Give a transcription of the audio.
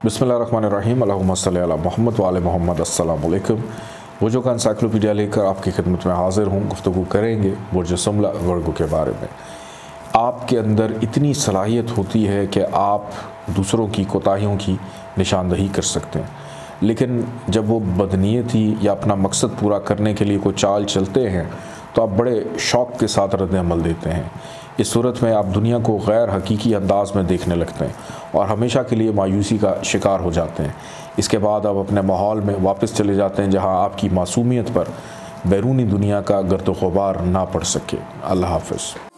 बिस्मिल्लाहिर्रहमानिर्रहीम अल्लाहुम्मा सल्ली अला मुहम्मद व आले मोहम्मद। अस्सलाम वालेकुम। बुर्जों का एनसाइक्लोपीडिया लेकर आपकी खिदमत में हाजिर हूँ। गुफ्तगू करेंगे बुर्ज सुमला वर्गों के बारे में। आपके अंदर इतनी सलाहियत होती है कि आप दूसरों की कोताहियों की निशानदही कर सकते हैं, लेकिन जब वो बदनीयती या अपना मकसद पूरा करने के लिए कोई चाल चलते हैं तो आप बड़े शौक़ के साथ रद्द अमल देते हैं। इस सूरत में आप दुनिया को गैर हकीकी अंदाज में देखने लगते हैं और हमेशा के लिए मायूसी का शिकार हो जाते हैं। इसके बाद आप अपने माहौल में वापस चले जाते हैं जहां आपकी मासूमियत पर बैरूनी दुनिया का गर्द ग़ुबार ना पड़ सके। अल्लाह हाफ़िज़।